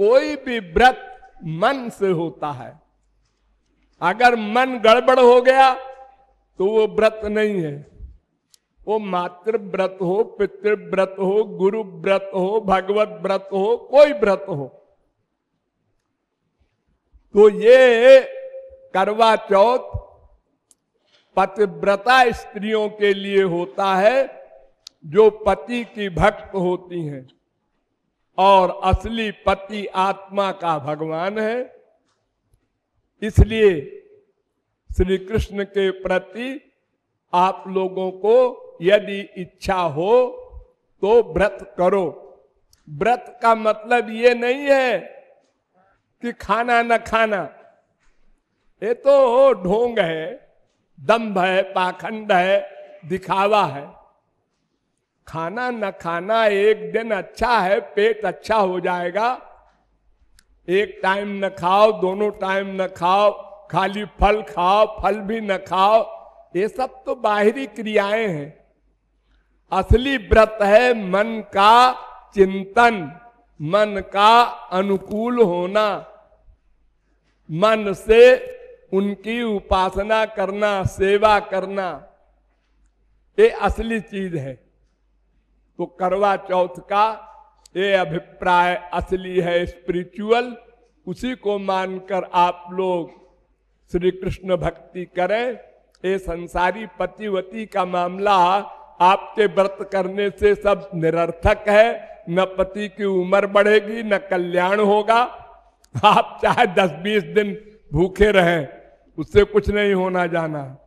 कोई भी व्रत मन से होता है। अगर मन गड़बड़ हो गया तो वो व्रत नहीं है। वो मातृ व्रत हो, पितृ व्रत हो, गुरु व्रत हो, भगवत व्रत हो, कोई व्रत हो। तो ये करवा चौथ पतिव्रता स्त्रियों के लिए होता है जो पति की भक्त होती हैं, और असली पति आत्मा का भगवान है। इसलिए श्री कृष्ण के प्रति आप लोगों को यदि इच्छा हो तो व्रत करो। व्रत का मतलब ये नहीं है कि खाना न खाना, ये तो ढोंग है, दंभ है, पाखंड है, दिखावा है। खाना न खाना एक दिन अच्छा है, पेट अच्छा हो जाएगा। एक टाइम न खाओ, दोनों टाइम न खाओ, खाली फल खाओ, फल भी न खाओ, ये सब तो बाहरी क्रियाएं हैं। असली व्रत है मन का चिंतन, मन का अनुकूल होना, मन से उनकी उपासना करना, सेवा करना, ये असली चीज है। तो करवा चौथ का ये अभिप्राय असली है, स्पिरिचुअल। उसी को मानकर आप लोग श्री कृष्ण भक्ति करें। ये संसारी पतिवती का मामला आपके व्रत करने से सब निरर्थक है। न पति की उम्र बढ़ेगी, न कल्याण होगा। आप चाहे 10-20 दिन भूखे रहें, उससे कुछ नहीं होना जाना।